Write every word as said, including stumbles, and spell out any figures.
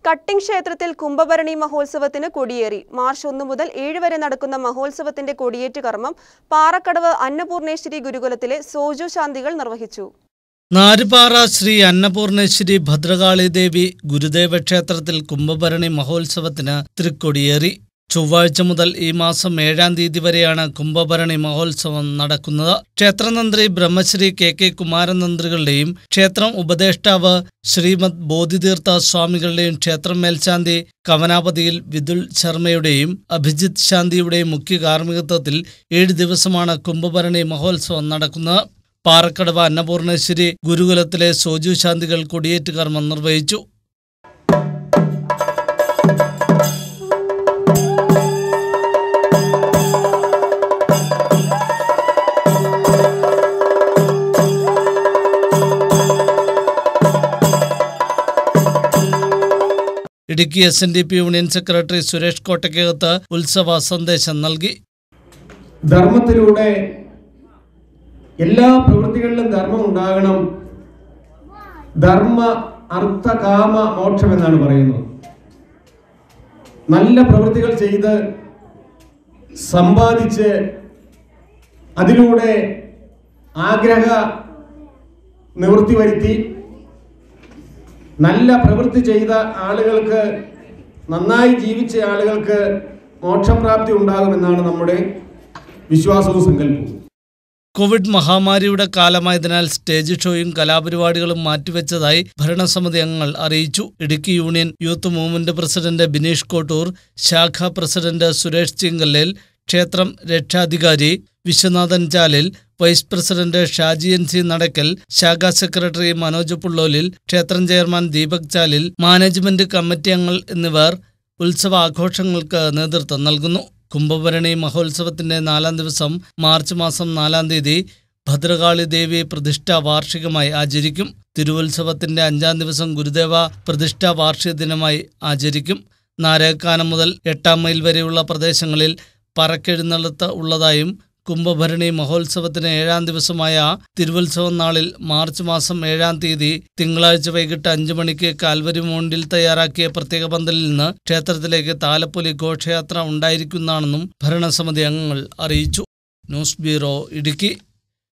Cutting ക്ഷേത്രത്തിൽ കുംഭഭരണി മഹോത്സവത്തിന് കൊടിയേറി. March ഒന്ന് മുതൽ ഏഴ് വരെ നടക്കുന്ന മഹോത്സവത്തിന്റെ കൊടിയേറ്റ് കർമ്മം പാറക്കടവ് അന്നപൂർണേശ്വരി ഗുരുകുലത്തിലെ സോജു ശാന്തികൾ നിർവഹിച്ചു. നാരുപാറ ശ്രീ അന്നപൂർണേശ്വരി ഭദ്രകാളി ദേവി ഗുരുദേവ ക്ഷേത്രത്തിൽ കുംഭഭരണി മഹോത്സവത്തിന് തൃക്കൊടിയേറി. ചൊവ്വാഴ്ച മുതൽ ഈ മാസം ഏഴാം തീയതി വരെയാണ് കുംഭഭരണി മഹോത്സവം നടക്കുന്നത്. ക്ഷേത്രതന്ത്രി ബ്രഹ്മശ്രീ കെ കെ കുമാരൻ തന്ത്രികളുടെയും ക്ഷേത്രം ഉപദേഷ്ടാവ് ശ്രീമദ് ബോധിതീർത്ഥ സ്വാമികളുടെയും ക്ഷേത്രം മേൽശാന്തി കവനാപതിയിൽ വിദുൽ ശർമ്മയുടെയും അഭിജിത് ശാന്തിയുടെയും മുഖ്യ കാർമ്മികത്വത്തിൽ ഏഴ് ദിവസമാണ് കുംഭഭരണി മഹോത്സവം നടക്കുന്നത്. പാറക്കടവ് അന്നപൂർണേശ്വരി ഗുരുകുലത്തിലെ സോജു ശാന്തികൾ കൊടിയേറ്റ് കർമ്മം നിർവഹിച്ചു. Idukki S N D P union secretary Suresh Kottakkakath ഉത്സവ സന്ദേശം നൽകി. ധർമ്മത്തിലൂടെ എല്ലാ പ്രവൃത്തികളിലും ധർമ്മം ഉണ്ടാകണം. ധർമ്മ അർത്ഥ കാമ മോക്ഷം എന്നാണ് പറയുന്നത്. നല്ല പ്രവൃത്തികൾ ചെയ്ത് സമ്പാദിച്ച് അതിലൂടെ ആഗ്രഹ നിവൃത്തി വരുത്തി നല്ല പ്രവൃത്തി ചെയ്ത ആളുകൾക്ക്, നന്നായി ജീവിച്ച ആളുകൾക്ക് മോക്ഷപ്രാപ്തി ഉണ്ടാകുമെന്നാണ് നമ്മുടെ വിശ്വാസവും സങ്കല്പവും. കോവിഡ് മഹാമാരിയുടെ കാലമായതിനാൽ സ്റ്റേജ് ഷോയും കലാപരിപാടികളും മാറ്റിവെച്ചതായി ഭരണസമിതി അംഗങ്ങൾ അറിയിച്ചു. Idukki union youth movement president Bineesh Kottoor, ശാഖാ പ്രസിഡന്റ് സുരേഷ് ചിങ്കല്ലേൽ, ക്ഷേത്രം രക്ഷാധികാരി Viswanathan Chalil, vice president Shaji N C Nadakkal, ശാഖാ സെക്രട്ടറി മനോജ് പുള്ളോലിൽ, ക്ഷേത്രം chairman Deepak Chalil, management committee അംഗങ്ങൾ എന്നിവർ ഉത്സവ ആഘോഷങ്ങൾക്ക് നേതൃത്വം നൽകുന്നു. കുംഭഭരണി മഹോത്സവത്തിന്റെ നാലാം ദിവസം മാർച്ച് മാസം നാലാം തീയതി ഭദ്രകാളി ദേവി പ്രതിഷ്ഠാ വാർഷികമായി ആചരിക്കും. തിരുവുത്സവത്തിന്റെ അഞ്ചാം ദിവസം ഗുരുദേവ പ്രതിഷ്ഠാ വാർഷിക ദിനമായി ആചരിക്കും. നാരകക്കാനം മുതൽ എട്ടാം മൈൽ വരെയുള്ള പ്രദേശങ്ങളിൽ പറക്കെഴുന്നള്ളത്ത് ഉള്ളതായും കുംഭഭരണി മഹോത്സവത്തിന് ഏഴാം ദിവസമായ തിരുവുത്സവം നാളിൽ മാർച്ച് മാസം ഏഴാം തീയതി തിങ്കളാഴ്ച വൈകിട്ട് അഞ്ചു മണിക്ക് കാൽവരി മൗണ്ടിൽ തയ്യാറാക്കിയ പ്രത്യേക പന്തലിൽ നിന്ന് ക്ഷേത്രത്തിലേക്ക് താലപ്പൊലി ഘോഷയാത്ര ഉണ്ടായിരിക്കുന്നതാണെന്നും ഭരണസമിതി അംഗങ്ങൾ അറിയിച്ചു. News bureau, Idukki.